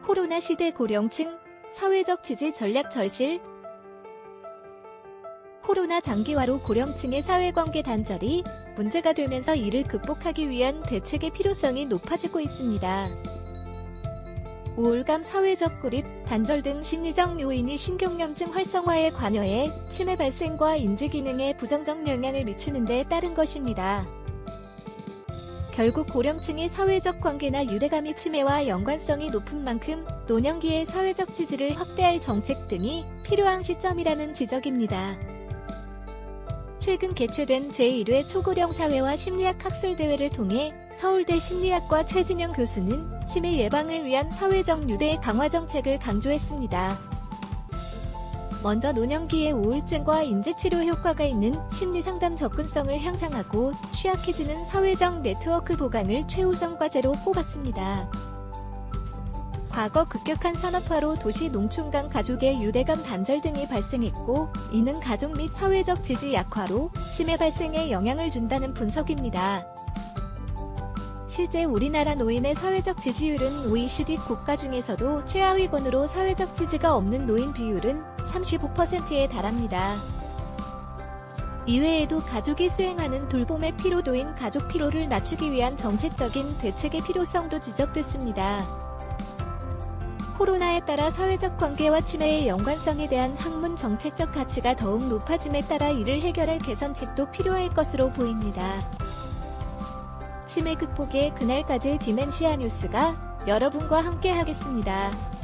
코로나 시대 고령층 사회적 지지 전략 절실. 코로나 장기화로 고령층의 사회관계 단절이 문제가 되면서 이를 극복하기 위한 대책의 필요성이 높아지고 있습니다. 우울감, 사회적 고립, 단절 등 심리적 요인이 신경염증 활성화에 관여해 치매 발생과 인지기능에 부정적 영향을 미치는 데 따른 것입니다. 결국 고령층의 사회적 관계나 유대감이 치매와 연관성이 높은 만큼 노년기의 사회적 지지를 확대할 정책 등이 필요한 시점이라는 지적입니다. 최근 개최된 제1회 초고령 사회와 심리학 학술대회를 통해 서울대 심리학과 최진영 교수는 치매 예방을 위한 사회적 유대 강화 정책을 강조했습니다. 먼저 노년기의 우울증과 인지치료 효과가 있는 심리상담 접근성을 향상하고 취약해지는 사회적 네트워크 보강을 최우선 과제로 꼽았습니다. 과거 급격한 산업화로 도시 농촌 간 가족의 유대감 단절 등이 발생했고, 이는 가족 및 사회적 지지 약화로 치매 발생에 영향을 준다는 분석입니다. 실제 우리나라 노인의 사회적 지지율은 OECD 국가 중에서도 최하위권으로 사회적 지지가 없는 노인 비율은 35%에 달합니다. 이외에도 가족이 수행하는 돌봄의 피로도인 가족 피로를 낮추기 위한 정책적인 대책의 필요성도 지적됐습니다. 코로나에 따라 사회적 관계와 치매의 연관성에 대한 학문 정책적 가치가 더욱 높아짐에 따라 이를 해결할 개선책도 필요할 것으로 보입니다. 치매 극복의 그날까지 디멘시아 뉴스가 여러분과 함께 하겠습니다.